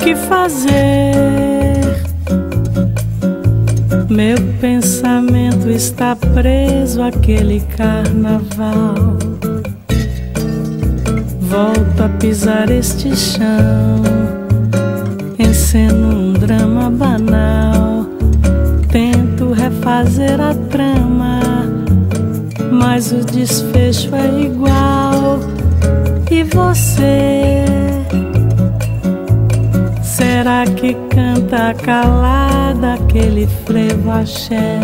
que fazer? Meu pensamento está preso àquele carnaval. Volto a pisar este chão, enceno um drama banal. Tento refazer a trama, mas o desfecho é igual. E você? Será que canta calada aquele frevo axé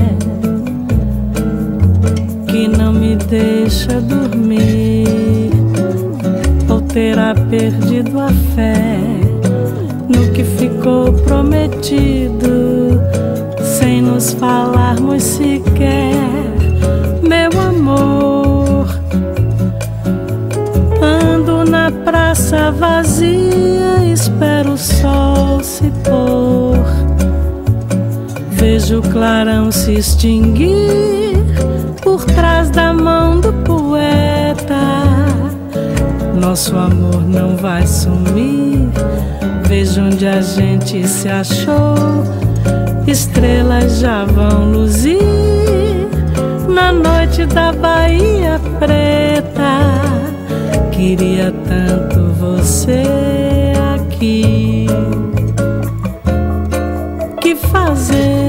que não me deixa dormir? Ou terá perdido a fé no que ficou prometido, sem nos falarmos sequer, meu amor? Ando na praça vazia, espero o sol se pôr. Vejo o clarão se extinguir por trás da mão do poeta. Nosso amor não vai sumir. Vejo onde a gente se achou. Estrelas já vão luzir na noite da Bahia Preta. Queria tanto você aqui. Que fazer?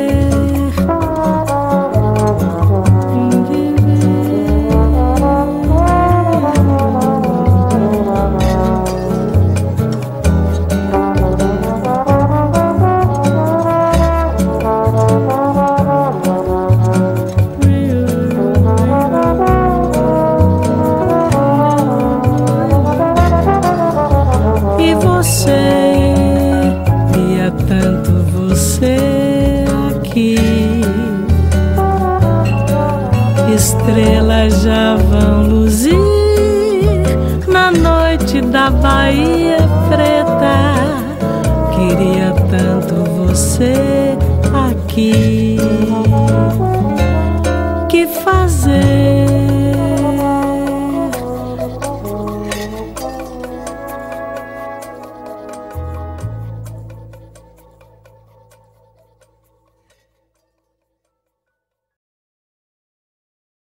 Queria tanto você aqui. Estrelas já vão luzir na noite da Bahia Preta. Queria tanto você aqui.